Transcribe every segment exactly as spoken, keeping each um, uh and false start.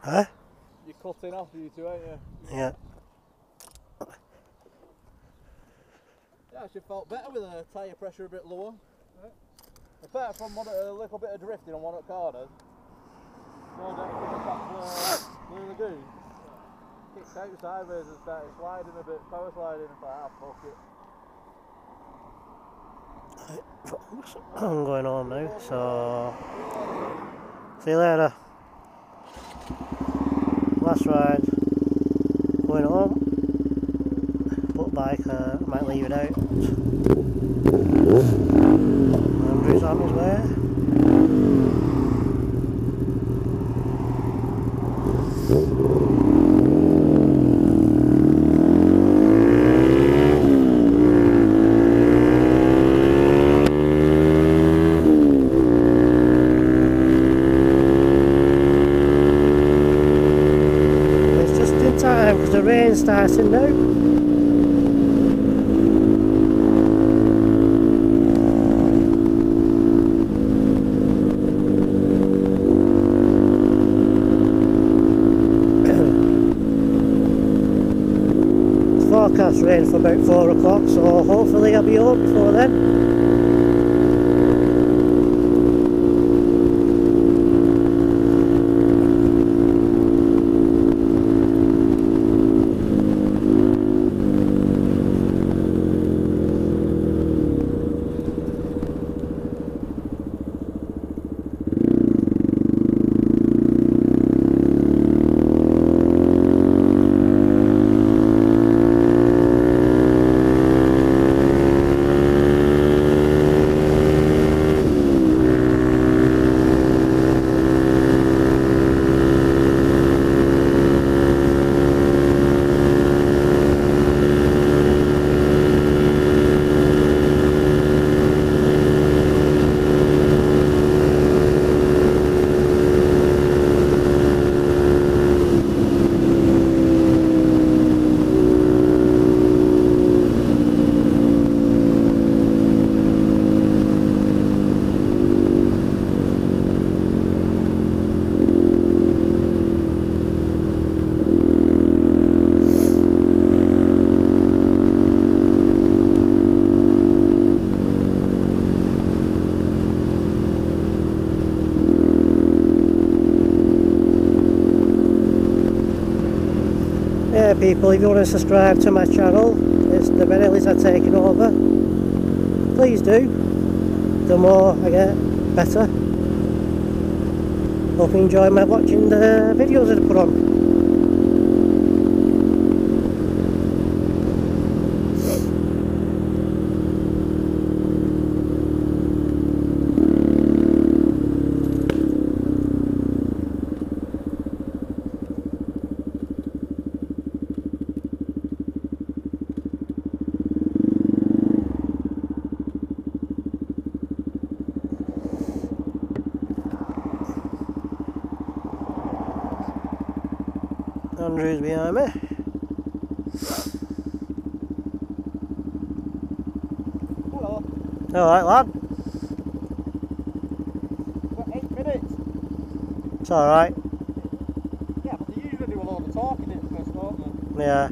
Huh? You're cutting off you two, ain't you? Yeah. Yeah, I actually felt better with the tyre pressure a bit lower. Right. Apart from one, a little bit of drifting on one at corners. Going down to the top of Blue Lagoon. Kicked out sideways and started sliding a bit, power sliding, and thought, ah, fuck it. I'm going home now, so see you later. Last ride, going home. Put bike, uh, I might leave it out. Andrew's on his way. Because the rain's starting now. It's forecast rain for about four o'clock, so hopefully I'll be home before then. Yeah, people, if you want to subscribe to my channel, it's the Benellis are taking over. Please do. The more I get, better. Hope you enjoy my watching the videos that I put on. Andrew's behind me. Hello. Alright, lad. Got eight minutes. It's alright. Yeah, but they usually do a lot of talking at first, don't they? Yeah.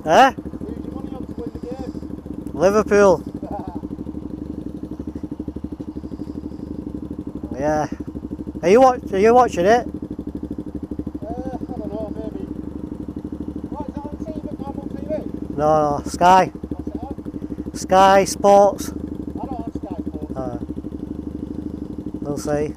Eh? Who's your money on to win the game? Liverpool. Yeah. Are you watch? Are you watching it? Uh, I don't know, maybe. What, is that on T V, normal T V? No, no, Sky. What's it on? Sky Sports. I don't have Sky Sports. Uh, we'll see.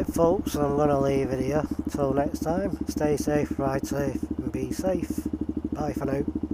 folks, I'm going to leave it here. Till next time, stay safe, ride safe and be safe. Bye for now.